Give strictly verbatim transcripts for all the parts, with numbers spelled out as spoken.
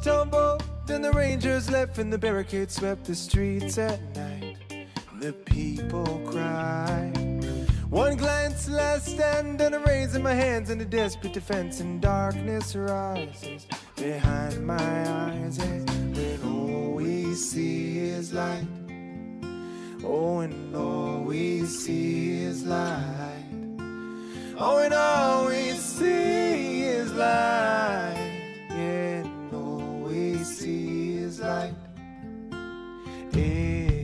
tumbled, then the Rangers left and the barricades swept the streets at night. The people cry. One glance, last stand, and I'm raising my hands in a desperate defense, and darkness rises behind my eyes, and when all we see is light, oh, and all we see is light, oh, and all we see is light, yeah, and all we see is light, yeah.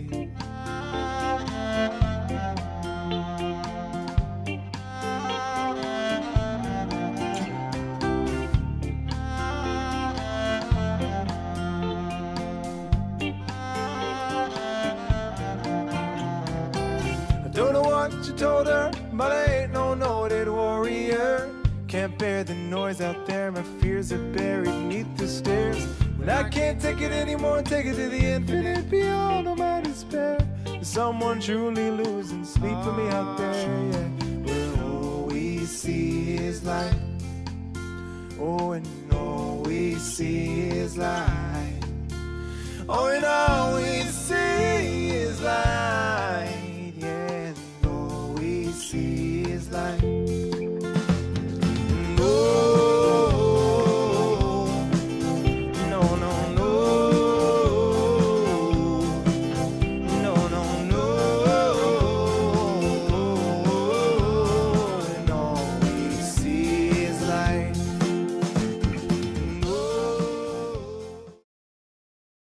Don't know what you told her, but I ain't no noted warrior. Can't bear the noise out there, my fears are buried beneath the stairs. When I can't take it anymore, take it to the infinite beyond all my despair. Someone truly losing sleep for me out there, yeah. Where all we see is light, oh, and all we see is light, oh, and all